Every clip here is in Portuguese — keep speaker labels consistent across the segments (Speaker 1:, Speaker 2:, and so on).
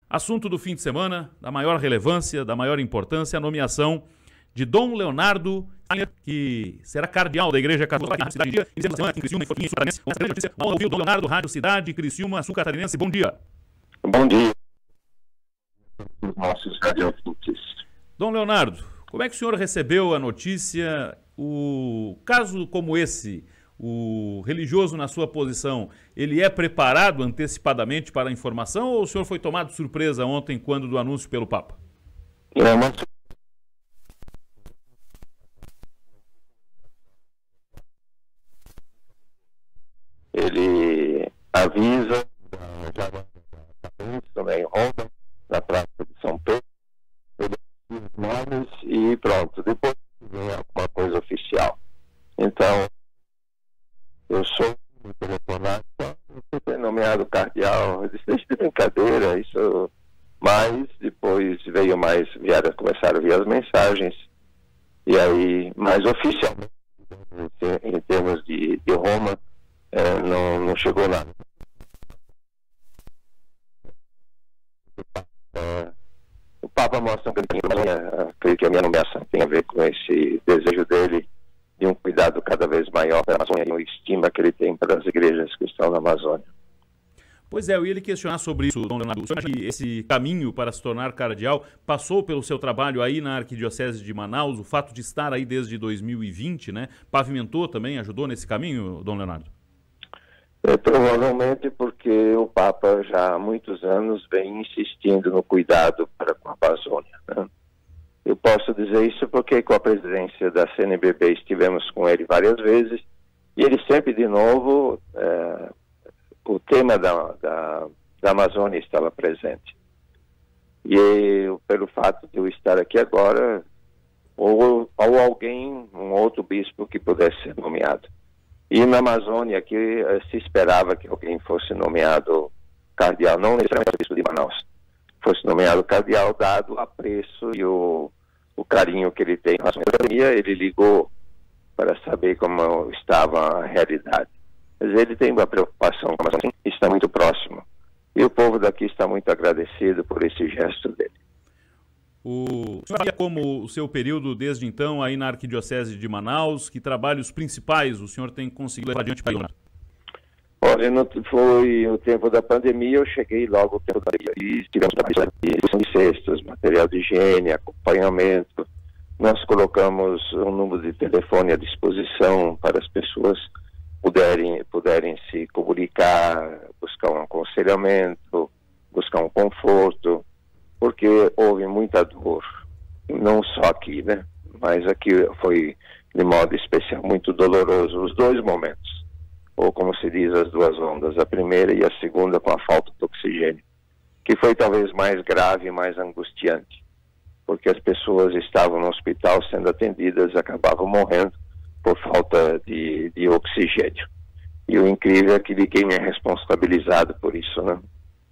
Speaker 1: Assunto do fim de semana, da maior relevância, da maior importância, a nomeação de Dom Leonardo, que será cardeal da Igreja Católica da cidade de Criciúma, Dom Leonardo, Rádio Cidade, Criciúma, Sul Catarinense. Bom dia.
Speaker 2: Bom dia, nossos radiovintes.
Speaker 1: Dom Leonardo, como é que o senhor recebeu a notícia? O caso como esse, o religioso na sua posição, ele é preparado antecipadamente para a informação ou o senhor foi tomado de surpresa ontem quando do anúncio pelo Papa?
Speaker 2: Ele avisa já também em Roma, na Praça de São Pedro, os nomes e pronto. Depois vem alguma coisa oficial. Então, eu sou telefonado, você foi nomeado cardeal. Eu disse, deixa de brincadeira, isso. Mas depois começaram a vir as mensagens, e aí, mais oficialmente, em termos de Roma, não chegou nada. O Papa mostra creio que a minha nomeação tem a ver com esse desejo dele de um cuidado cada vez maior pela Amazônia e uma estima que ele tem para as igrejas que estão na Amazônia.
Speaker 1: Pois é, eu ia lhe questionar sobre isso, Dom Leonardo. O senhor acha que esse caminho para se tornar cardeal passou pelo seu trabalho aí na Arquidiocese de Manaus, o fato de estar aí desde 2020, né? Pavimentou também, ajudou nesse caminho, Dom Leonardo?
Speaker 2: Provavelmente porque o Papa já há muitos anos vem insistindo no cuidado para com a Amazônia, né? Eu posso dizer isso porque com a presidência da CNBB estivemos com ele várias vezes e ele sempre de novo, o tema da Amazônia estava presente. E eu, pelo fato de eu estar aqui agora, ou alguém, um outro bispo que pudesse ser nomeado. E na Amazônia aqui se esperava que alguém fosse nomeado cardeal, não necessariamente o bispo de Manaus, fosse nomeado cardeal, dado o apreço e o carinho que ele tem em relação à pandemia. Ele ligou para saber como estava a realidade. Mas ele tem uma preocupação com a Amazônia, está muito próximo. E o povo daqui está muito agradecido por esse gesto dele.
Speaker 1: O senhor sabia como o seu período desde então aí na Arquidiocese de Manaus, que trabalhos principais o senhor tem conseguido levar adiante para ele?
Speaker 2: Olha, foi o tempo da pandemia, eu cheguei logo no tempo da pandemia e tivemos trabalhos de distribuição de cestas, material de higiene, acompanhamento. Nós colocamos um número de telefone à disposição para as pessoas puderem se comunicar, buscar um aconselhamento, buscar um conforto, porque houve muita dor, não só aqui, né? Mas aqui foi, de modo especial, muito doloroso, os dois momentos, ou como se diz, as duas ondas, a primeira e a segunda com a falta de oxigênio, que foi talvez mais grave e mais angustiante, porque as pessoas estavam no hospital sendo atendidas, acabavam morrendo por falta de oxigênio. E o incrível é que ninguém é responsabilizado por isso, né?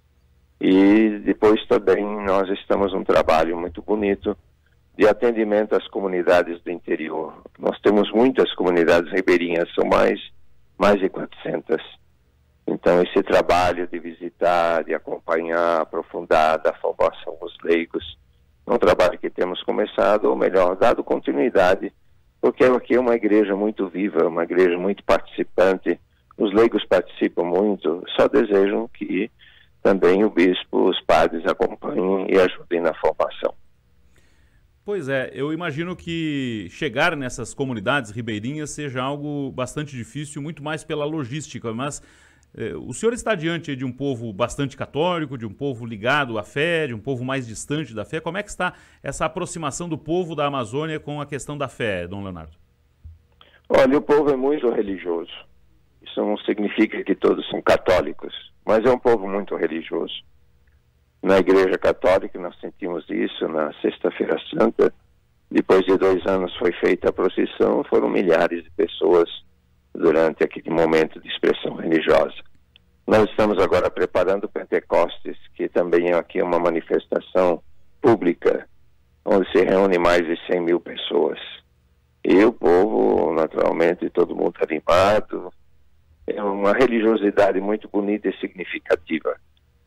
Speaker 2: E depois também nós estamos num trabalho muito bonito de atendimento às comunidades do interior. Nós temos muitas comunidades ribeirinhas, são mais de 400. Então esse trabalho de visitar, de acompanhar, aprofundar, da formação dos leigos, é um trabalho que temos começado, ou melhor, dado continuidade, porque aqui é uma igreja muito viva, uma igreja muito participante, os leigos participam muito, só desejam que também o bispo, os padres acompanhem e ajudem na formação.
Speaker 1: Pois é, eu imagino que chegar nessas comunidades ribeirinhas seja algo bastante difícil, muito mais pela logística, mas o senhor está diante de um povo bastante católico, de um povo ligado à fé, de um povo mais distante da fé. Como é que está essa aproximação do povo da Amazônia com a questão da fé, Dom Leonardo?
Speaker 2: Olha, o povo é muito religioso. Isso não significa que todos são católicos, mas é um povo muito religioso. Na Igreja Católica nós sentimos isso na Sexta-feira Santa. Depois de 2 anos foi feita a procissão, foram milhares de pessoas durante aquele momento de expressão religiosa. Nós estamos agora preparando o Pentecostes, que também é aqui uma manifestação pública, onde se reúne mais de 100 mil pessoas. E o povo, naturalmente, todo mundo animado. É uma religiosidade muito bonita e significativa.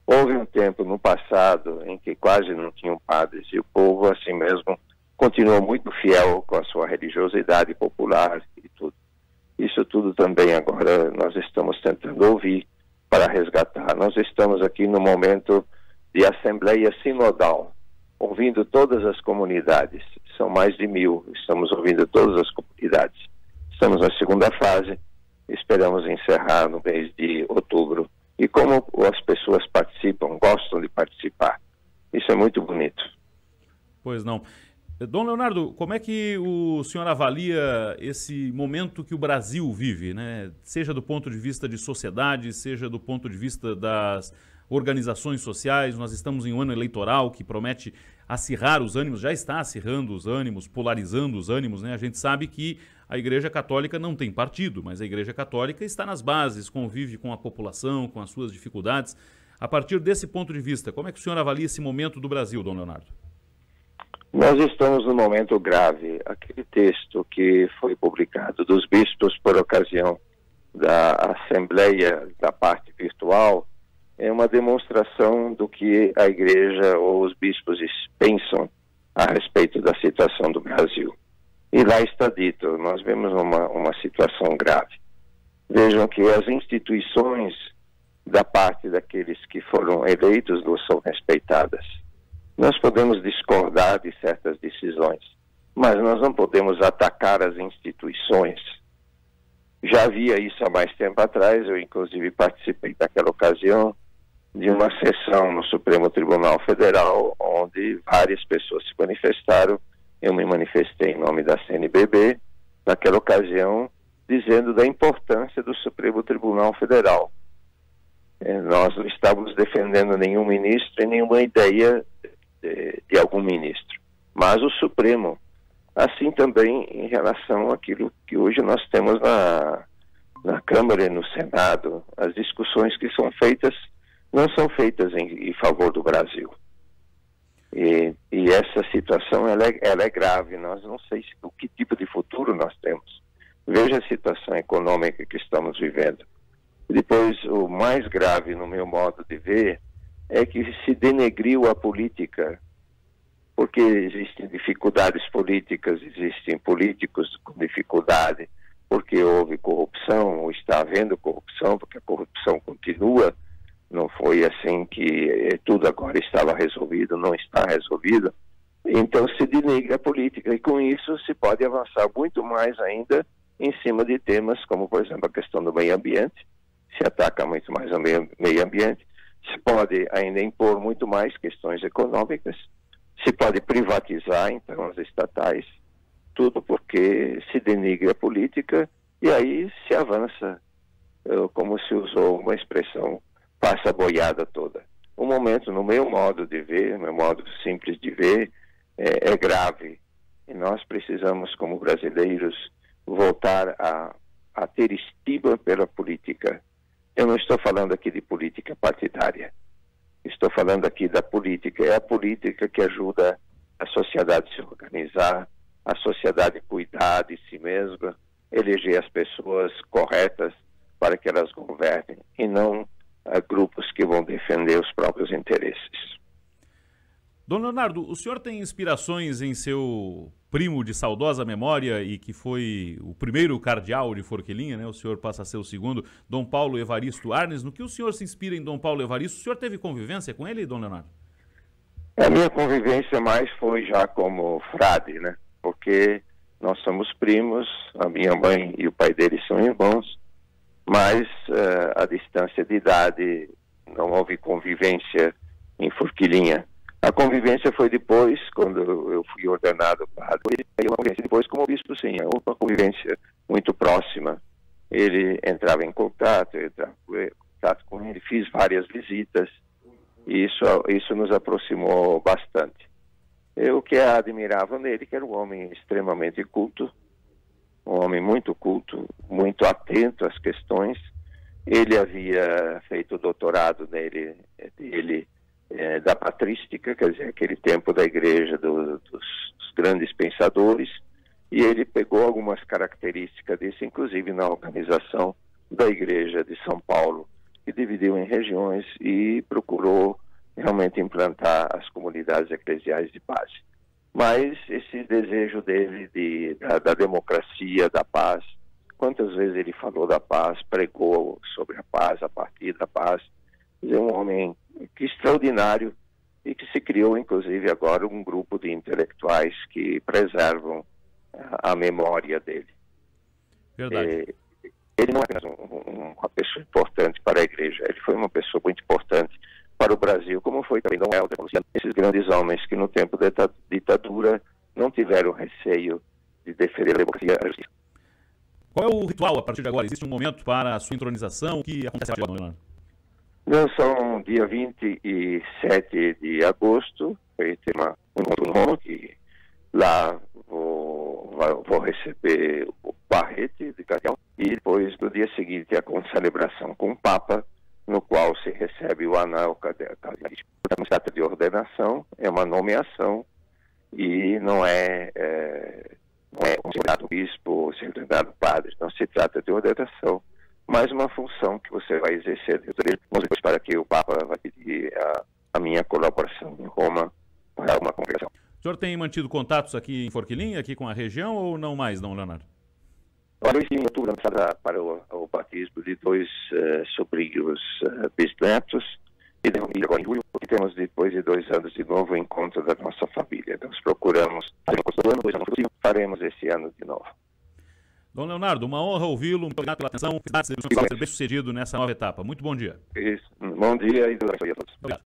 Speaker 2: Houve um tempo no passado em que quase não tinham padres e o povo assim mesmo continuou muito fiel com a sua religiosidade popular e tudo. Isso tudo também agora nós estamos tentando ouvir para resgatar. Nós estamos aqui no momento de assembleia sinodal, ouvindo todas as comunidades. São mais de 1000, estamos ouvindo todas as comunidades. Estamos na segunda fase, esperamos encerrar no mês de outubro. E como as pessoas participam, gostam de participar. Isso é muito bonito.
Speaker 1: Pois não. Dom Leonardo, como é que o senhor avalia esse momento que o Brasil vive, né? Seja do ponto de vista de sociedade, seja do ponto de vista das organizações sociais. Nós estamos em um ano eleitoral que promete acirrar os ânimos, já está acirrando os ânimos, polarizando os ânimos, né? A gente sabe que a Igreja Católica não tem partido, mas a Igreja Católica está nas bases, convive com a população, com as suas dificuldades. A partir desse ponto de vista, como é que o senhor avalia esse momento do Brasil, Dom Leonardo?
Speaker 2: Nós estamos num momento grave. Aquele texto que foi publicado dos bispos por ocasião da Assembleia da parte virtual é uma demonstração do que a Igreja ou os bispos pensam a respeito da situação do Brasil. E lá está dito, nós vemos uma situação grave. Vejam que as instituições da parte daqueles que foram eleitos não são respeitadas. Nós podemos discordar de certas decisões, mas nós não podemos atacar as instituições. Já havia isso há mais tempo atrás, eu inclusive participei daquela ocasião de uma sessão no Supremo Tribunal Federal, onde várias pessoas se manifestaram. Eu me manifestei em nome da CNBB, naquela ocasião, dizendo da importância do Supremo Tribunal Federal. Nós não estávamos defendendo nenhum ministro e nenhuma ideia de algum ministro, mas o Supremo. Assim também em relação àquilo que hoje nós temos na Câmara e no Senado. As discussões que são feitas não são feitas em favor do Brasil. E essa situação ela é grave. Nós não sei o que tipo de futuro nós temos. Veja a situação econômica que estamos vivendo. Depois, o mais grave, no meu modo de ver, é que se denegriu a política, porque existem dificuldades políticas, existem políticos com dificuldade, porque houve corrupção, ou está havendo corrupção, porque a corrupção continua. Não foi assim que tudo agora estava resolvido, não está resolvido. Então se denegra a política e com isso se pode avançar muito mais ainda em cima de temas como, por exemplo, a questão do meio ambiente. Se ataca muito mais ao meio ambiente. Se pode ainda impor muito mais questões econômicas. Se pode privatizar, então, as estatais. Tudo porque se denigra a política e aí se avança, como se usou uma expressão, passa a boiada toda. O momento, no meu modo de ver, meu modo simples de ver, é grave. E nós precisamos, como brasileiros, voltar a ter estima pela política. Eu não estou falando aqui de política partidária. Estou falando aqui da política. É a política que ajuda a sociedade a se organizar, a sociedade a cuidar de si mesma, eleger as pessoas corretas para que elas governem, e não grupos que vão defender os próprios interesses.
Speaker 1: Dom Leonardo, o senhor tem inspirações em seu primo de saudosa memória e que foi o primeiro cardeal de Forquilinha, né? O senhor passa a ser o segundo, Dom Paulo Evaristo Arnes. No que o senhor se inspira em Dom Paulo Evaristo? O senhor teve convivência com ele, Dom Leonardo?
Speaker 2: A minha convivência mais foi já como frade, né? Porque nós somos primos, a minha mãe e o pai dele são irmãos, mas a distância de idade, não houve convivência em Forquilinha. A convivência foi depois, quando eu fui ordenado padre, e uma convivência depois como bispo, sim, uma convivência muito próxima. Ele entrava em contato, eu entrava em contato com ele, fiz várias visitas, e isso nos aproximou bastante. O que admirava nele, que era um homem extremamente culto, um homem muito culto, muito atento às questões. Ele havia feito o doutorado dele da patrística, quer dizer, aquele tempo da igreja dos grandes pensadores, e ele pegou algumas características disso, inclusive na organização da igreja de São Paulo, que dividiu em regiões e procurou realmente implantar as comunidades eclesiais de base. Mas esse desejo dele da democracia, da paz, quantas vezes ele falou da paz, pregou sobre a paz, a partir da paz. É um homem extraordinário e que se criou, inclusive, agora um grupo de intelectuais que preservam a memória dele.
Speaker 1: Verdade.
Speaker 2: Ele não é apenas uma pessoa importante para a igreja, ele foi uma pessoa muito importante para o Brasil, como foi também Dom Helder, esses grandes homens que no tempo da ditadura não tiveram receio de defender a democracia e a justiça.
Speaker 1: Qual é o ritual a partir de agora? Existe um momento para a sua entronização? O que acontece agora, Dom Leonardo?
Speaker 2: Não, são dia 27 de agosto, vai ter um encontro no Roma, que lá vou receber o barrete de cardeal, e depois, no dia seguinte, a celebração com o Papa, no qual se recebe o anel cardealístico. Não se trata de ordenação, é uma nomeação, e não é considerado bispo, considerado padre, não se trata de ordenação, mas uma função que você vai exercer dentro dele, depois para que o Papa vai pedir a minha colaboração em Roma para uma congregação.
Speaker 1: O senhor tem mantido contatos aqui em Forquilinha, aqui com a região, ou não mais, Dom Leonardo?
Speaker 2: Olha, eu estive em outubro para o batismo de dois sobrinhos bisnetos, e agora em julho, porque temos depois de 2 anos de novo o encontro da nossa família. Nós procuramos fazer um encontro do ano, 2 anos possível, faremos esse ano de novo.
Speaker 1: Dom Leonardo, uma honra ouvi-lo, muito obrigado pela atenção, felicidades, seja bem sucedido nessa nova etapa. Muito bom dia.
Speaker 2: Isso. Bom dia e Deus abençoe a todos.
Speaker 1: Obrigado.